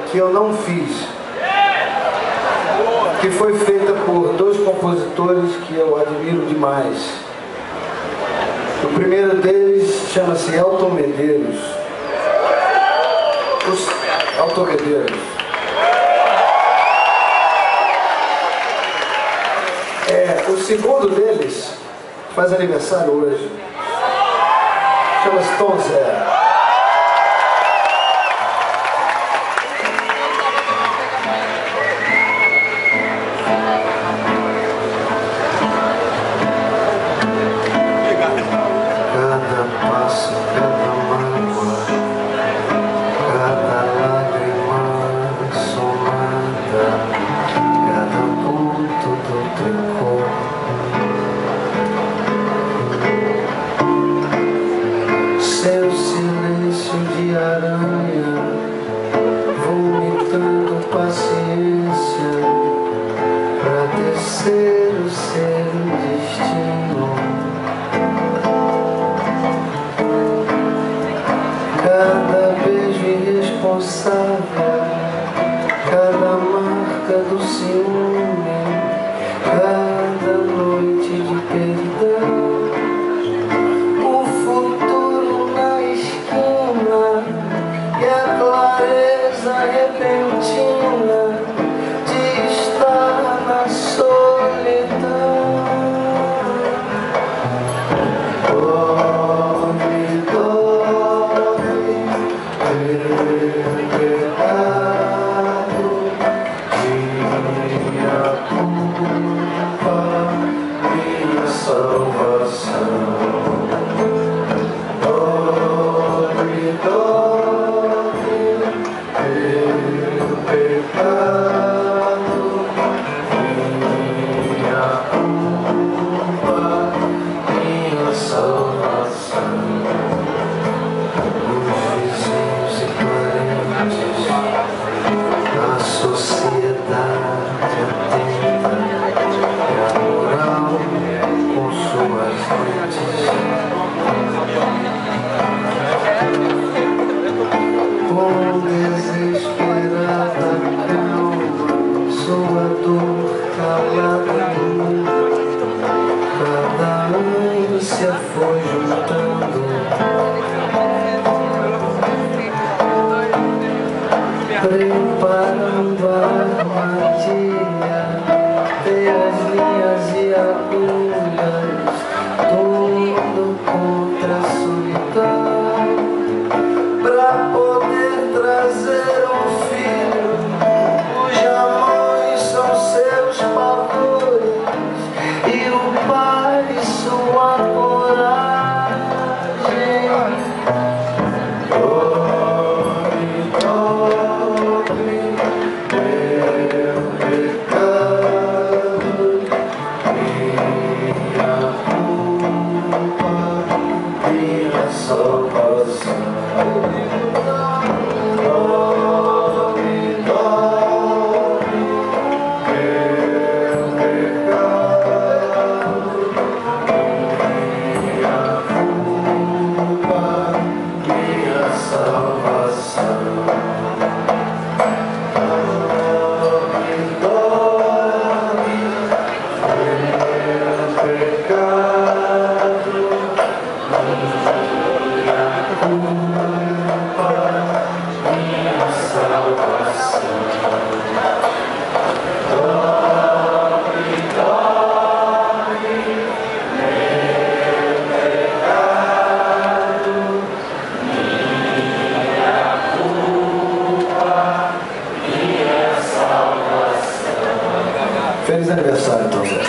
que eu não fiz, que foi feita por dois compositores que eu admiro demais. O primeiro deles chama-se Elton Medeiros. Elton Medeiros. O segundo deles faz aniversário hoje. Chama-se Tom Zé. Seu silêncio de aranha, vomitando paciência, pra descer o seu destino. Cada beijo irresponsável, cada marca do ciúme, cada noite de perdão. Repentina de estar na solidão. Dorme, dorme, meu pecado, minha culpa, minha salvação. Dorme, dorme, meu pecado, minha culpa, minha salvação. Os vizinhos e parentes, a sociedade atenta, e a moral com suas lentes. Desesperada calma, sua dor calada do mundo. Cada ânsia foi juntando, preparando a armadilha, tem as linhas e agulhas, tudo contra a solidão, pra poder trazer um filho cuja mãe são seus pavores e o pai sua coragem. Dorme, dorme, meu pecado, minha culpa, minha salvação. Feliz aniversário, então.